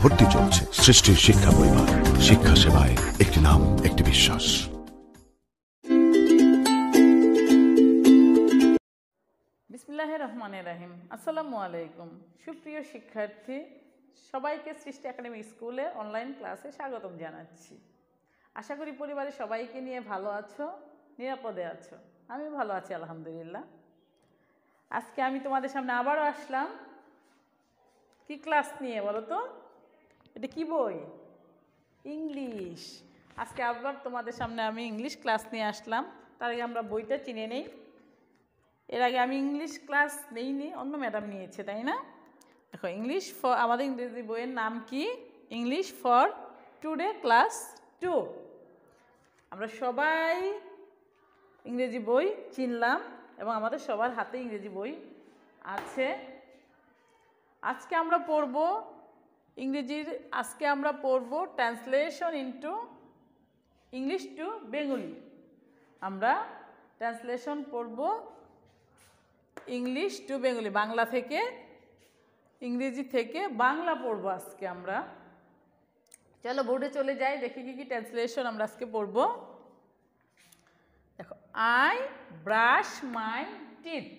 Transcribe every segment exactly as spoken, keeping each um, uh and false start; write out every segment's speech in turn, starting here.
ভর্তি চলছে। সৃষ্টির শিক্ষা পরিবার, শিক্ষা সেবায় একটি নাম, একটি বিশ্বাস। বিসমিল্লাহির রহমানির রহিম। আসসালামু আলাইকুম। সুপ্রিয় শিক্ষার্থী, সবাইকে সৃষ্টি একাডেমি স্কুলে অনলাইন ক্লাসে স্বাগতম জানাচ্ছি। আশা করি পরিবারের সবাইকে নিয়ে ভালো আছো, নিরাপদে আছো। আমি ভালো আছি আলহামদুলিল্লাহ। আজকে আমি তোমাদের সামনে আবারও আসলাম। কি ক্লাস নিয়ে বলো তো? এটা কি বই? ইংলিশ। আজকে আবার তোমাদের সামনে আমি ইংলিশ ক্লাস নিয়ে আসলাম। তার আগে আমরা বইটা চিনে নেই। এর আগে আমি ইংলিশ ক্লাস নেইনি, অন্য ম্যাডাম নিয়েছে, তাই না? দেখো, ইংলিশ ফর আমাদের ইংরেজি বইয়ের নাম কি? English for today class two. আমরা সবাই ইংরেজি বই চিনলাম এবং আমাদের সবার হাতে ইংরেজি বই আছে। আজকে আমরা পড়ব ইংরেজির আজকে আমরা পড়ব translation into English to Bengali. আমরা ট্রান্সলেশন পড়ব ইংলিশ টু বেঙ্গলি, বাংলা থেকে ইংরেজি থেকে বাংলা পড়ব আজকে আমরা। চলো বোর্ডে চলে যাই, দেখি কি কি ট্রান্সলেশন আমরা আজকে পড়ব। দেখো, I brush my teeth.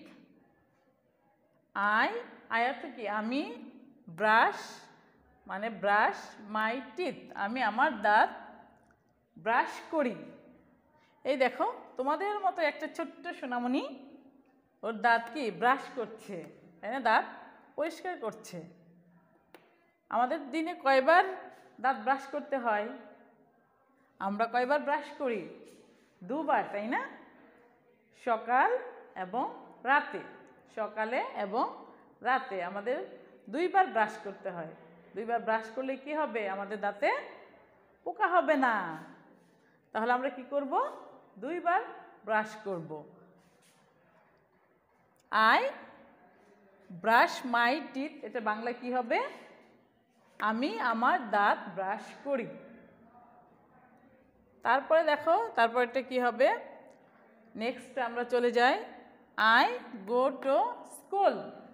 I I অর্থ কি? আমি। ব্রাশ মানে ব্রাশ, মাই টিথ আমি আমার দাঁত ব্রাশ করি। এই দেখো, তোমাদের মতো একটা ছোট্ট সোনামণি ওর দাঁত কি ব্রাশ করছে, তাই না? দাঁত পরিষ্কার করছে। আমাদের দিনে কয়বার দাঁত ব্রাশ করতে হয়? আমরা কয়বার ব্রাশ করি? দুবার, তাই না? সকাল এবং রাতে। সকালে এবং রাতে আমাদের দুইবার ব্রাশ করতে হয়। দুইবার ব্রাশ করলে কি হবে? আমাদের দাঁতে পোকা হবে না। তাহলে আমরা কি করব? দুইবার ব্রাশ করব। আই ব্রাশ মাই টিথ, এটা বাংলা কি হবে? আমি আমার দাঁত ব্রাশ করি। তারপরে দেখো, তারপর এটা কি হবে? নেক্সট আমরা চলে যাই। I go to school.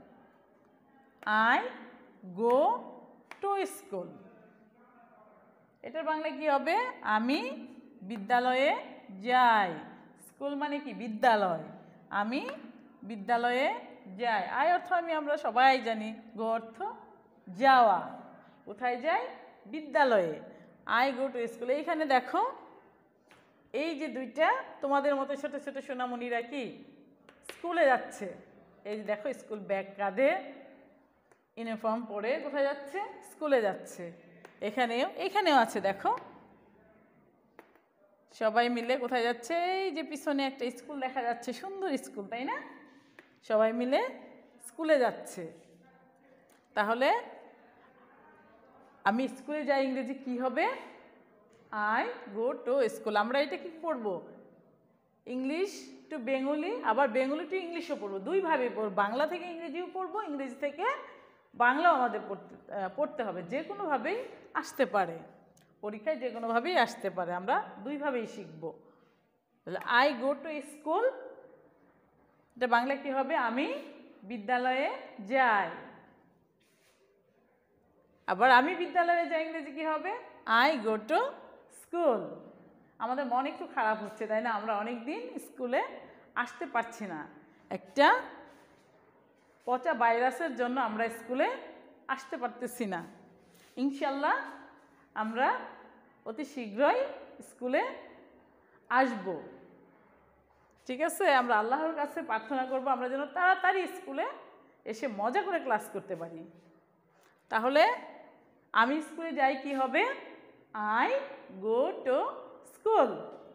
I go to school, এটার বাংলা কি হবে? আমি বিদ্যালয়ে যাই। স্কুল মানে কি? বিদ্যালয়। আমি বিদ্যালয়ে যাই। আই অর্থ আমি আমরা সবাই জানি। গো অর্থ যাওয়া। কোথায় যাই? বিদ্যালয়ে। I go to school. এইখানে দেখো, এই যে দুইটা তোমাদের মতো ছোট ছোট সোনামণিরা কি স্কুলে যাচ্ছে। এই যে দেখো, স্কুল ব্যাগ কাঁধে, ইউনিফর্ম পরে কোথায় যাচ্ছে? স্কুলে যাচ্ছে। এখানেও এখানেও আছে, দেখো সবাই মিলে কোথায় যাচ্ছে? এই যে পিছনে একটা স্কুল দেখা যাচ্ছে, সুন্দর স্কুল, তাই না? সবাই মিলে স্কুলে যাচ্ছে। তাহলে আমি স্কুলে যাই ইংরেজি কি হবে? I go to school. আমরা এটা কি পড়বো? ইংলিশ টু বেঙ্গলি, আবার বেঙ্গলি টু ইংলিশও পড়বো। দুইভাবে পড়বো, বাংলা থেকে ইংরেজিও পড়বো, ইংরেজি থেকে বাংলাও আমাদের পড়তে পড়তে হবে। যে কোনোভাবেই আসতে পারে, পরীক্ষায় যে কোনোভাবেই আসতে পারে। আমরা দুইভাবেই শিখব। তাহলে আই গো টু স্কুল, এটা বাংলা কি হবে? আমি বিদ্যালয়ে যাই। আবার আমি বিদ্যালয়ে যাই ইংরেজি কি হবে? I go to school. আমাদের মন একটু খারাপ হচ্ছে, তাই না? আমরা অনেক দিন স্কুলে আসতে পারছি না। একটা পচা ভাইরাসের জন্য আমরা স্কুলে আসতে পারতেছি না। ইনশাল্লাহ আমরা অতি শীঘ্রই স্কুলে আসব। ঠিক আছে? আমরা আল্লাহর কাছে প্রার্থনা করব আমরা যেন তাড়াতাড়ি স্কুলে এসে মজা করে ক্লাস করতে পারি। তাহলে আমি স্কুলে যাই কি হবে? I go to school.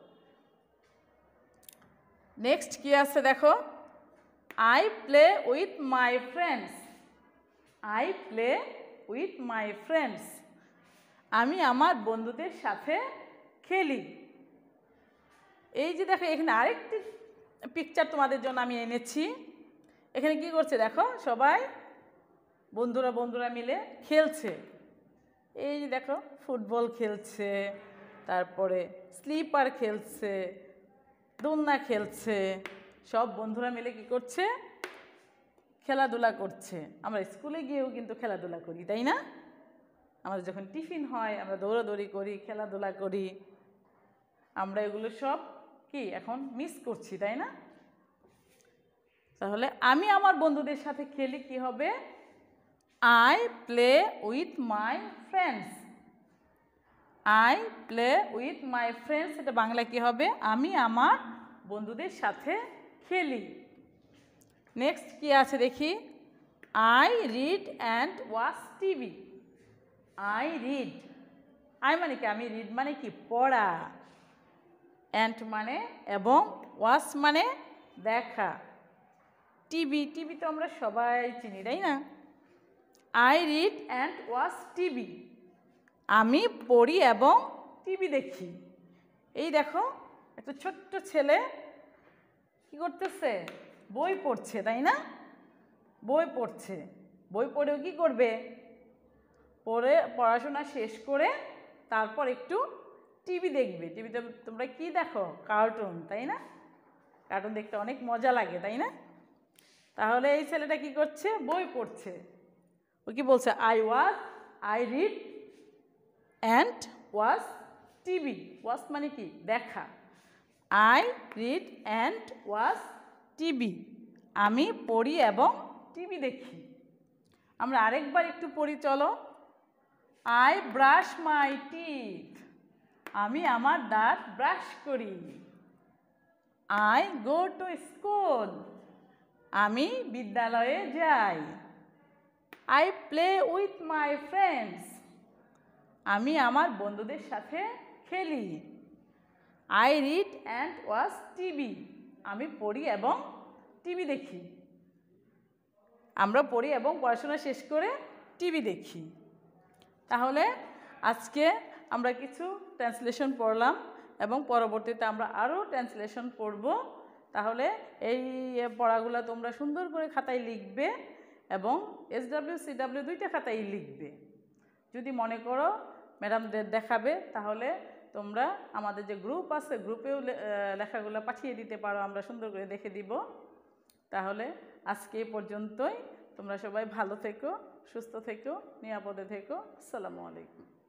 Next কি আছে দেখো? I play with my friends. I play with my friends, আমি আমার বন্ধুদের সাথে খেলি। এই যে দেখো, এখানে আরেকটি পিকচার তোমাদের জন্য আমি এনেছি। এখানে কি করছে দেখো, সবাই বন্ধুরা বন্ধুরা মিলে খেলছে। এই যে দেখো, ফুটবল খেলছে, তারপরে স্লিপার খেলছে, দোলনা খেলছে। সব বন্ধুরা মিলে কি করছে? খেলাধুলা করছে। আমরা স্কুলে গিয়েও কিন্তু খেলাধুলা করি, তাই না? আমাদের যখন টিফিন হয় আমরা দৌড়াদৌড়ি করি, খেলাধুলা করি, আমরা এগুলো সব কি এখন মিস করছি, তাই না? তাহলে আমি আমার বন্ধুদের সাথে খেলি কি হবে? I play with my friends. I play with my friends, এটা বাংলা কি হবে? আমি আমার বন্ধুদের সাথে খেলি। নেক্সট কি আছে দেখি? I read and watch TV. I read, I মানে কি? আমি রিড মানে কি? পড়া। অ্যান্ড মানে এবং, ওয়াচ মানে দেখা। টিভি, টিভি তো আমরা সবাই চিনি, তাই না? I read and watch TV, আমি পড়ি এবং টিভি দেখি। এই দেখো একটা ছোট্ট ছেলে কি করতেছে? বই পড়ছে, তাই না? বই পড়ছে। বই পড়েও কি করবে? পড়ে পড়াশোনা শেষ করে তারপর একটু টিভি দেখবে। টিভিতে তোমরা কি দেখো? কার্টুন, তাই না? কার্টুন দেখতে অনেক মজা লাগে, তাই না? তাহলে এই ছেলেটা কি করছে? বই পড়ছে। ও কি বলছে? I watch, I read and watch TV. Watch মানে কি? দেখা। I read and watch TV, আমি পড়ি এবং টিভি দেখি। আমরা আরেকবার একটু পড়ি, চলো। আই ব্রাশ মাই টিথ, আমি আমার দাঁত ব্রাশ করি। আই গো টু স্কুল, আমি বিদ্যালয়ে যাই। I play with my friends, আমি আমার বন্ধুদের সাথে খেলি। I read and watch TV, আমি পড়ি এবং টিভি দেখি। আমরা পড়ি এবং পড়াশোনা শেষ করে টিভি দেখি। তাহলে আজকে আমরা কিছু ট্রান্সলেশন পড়লাম এবং পরবর্তীতে আমরা আরও ট্রান্সলেশন পড়ব। তাহলে এই পড়াগুলো তোমরা সুন্দর করে খাতায় লিখবে এবং এস ডাব্লিউ সি ডাব্লিউ দুইটা খাতায় লিখবে। যদি মনে করো ম্যাডামদের দেখাবে তাহলে তোমরা আমাদের যে গ্রুপ আছে গ্রুপেও লেখাগুলো পাঠিয়ে দিতে পারো, আমরা সুন্দর করে দেখে দিব। তাহলে আজকে এই পর্যন্তই। তোমরা সবাই ভালো থেকো, সুস্থ থেকো, নিরাপদে থেকো। আসসালামু আলাইকুম।